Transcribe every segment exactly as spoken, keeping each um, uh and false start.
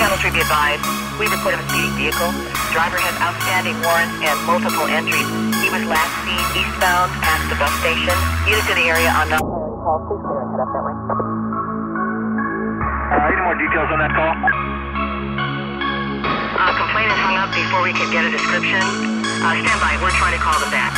Channel three be advised. We report of a speeding vehicle. Driver has outstanding warrants and multiple entries. He was last seen eastbound past the bus station. Units in the area on Knocturnal. Call, please clear and head up that way. Uh, any more details on that call? Uh, complainant hung up before we could get a description. Uh, stand by, we're trying to call them back.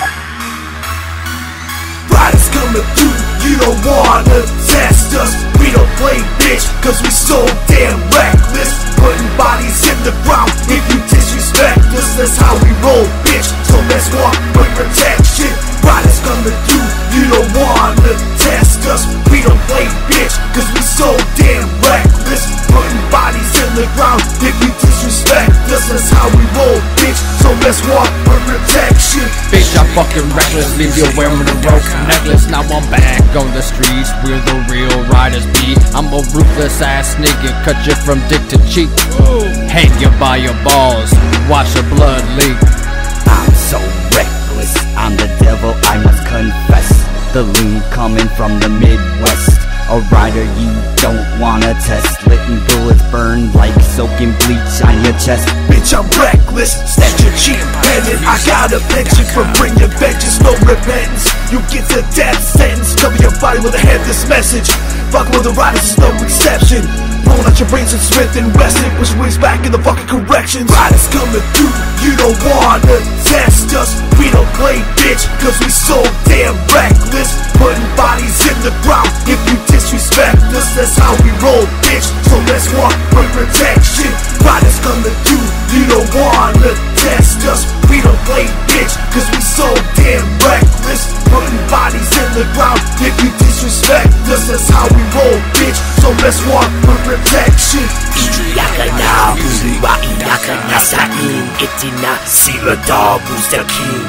Rydaz coming through, you don't wanna test us. We don't play bitch, cause we so damn reckless. Putting bodies in the ground if you disrespect us. That's how we roll, bitch, so let's walk with protection. Rydaz coming through, you don't wanna test us. We don't play bitch, cause we so damn reckless. Putting bodies in the ground if you disrespect us. That's how we roll, bitch, so let's walk with protection. Bitch, I'm fucking reckless, leave you wearing a rope necklace. Now I'm back on the streets where the real riders be. I'm a ruthless ass nigga, cut you from dick to cheek. Hang you by your balls, watch your blood leak. I'm so reckless, I'm the devil, I must confess. The lean coming from the Midwest. A rider you don't wanna test. Letting bullets burn like soaking bleach on your chest. Bitch, I'm reckless, snatch your cheap pendant. I got a penchant for bringing vengeance, no repentance. You get the death sentence, cover your body with a headless message. Fuck with the riders is no exception. Pulling out your brains and Smith and Wesson, push wings back in the fucking corrections. Rydaz coming through, you don't wanna test us. We don't play bitch, cause we so damn reckless. Putting bodies in the ground if you disrespect us. That's how we roll, bitch, so let's walk for protection. Rydaz coming through, you don't wanna test us. We don't play bitch, cause we so damn reckless. Putting bodies in the ground if you disrespect us. That's how we roll, bitch, so let's walk for protection. Idiaka na buwa iaka na sa'in. Itina sila doubles the king.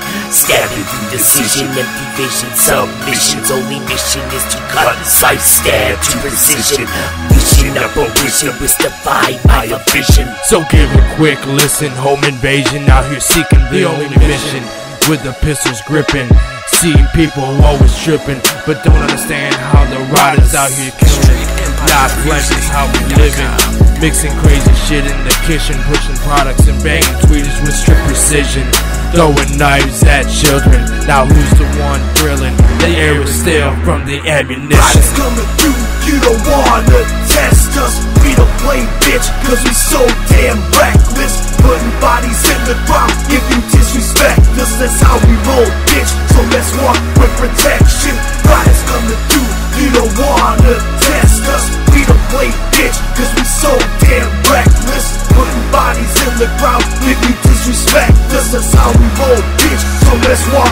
Stab you through decision, empty vision, submissions. Only mission is to cut, slice, stab to precision. Vision of a vision was defied by a vision. So give a quick listen, home invasion. Out here seeking the only mission. With the pistols gripping, seeing people always tripping, but don't understand how the riders out here killing. Not flesh is how we living. Mixing crazy shit in the kitchen, pushing products and banging tweeters with strict precision. Throwing knives at children. Now who's the one thrilling? The air is still from the ammunition. Rydaz coming through, you don't wanna test us. We don't play bitch, cause we so damn reckless. Putting bodies in the ground if you disrespect us. That's how we roll, bitch, so let's walk with protection. Rydaz coming through, you don't wanna test us. We don't play bitch, cause we so damn reckless. Putting bodies in the ground if you disrespect us. That's how we roll, bitch, so let's walk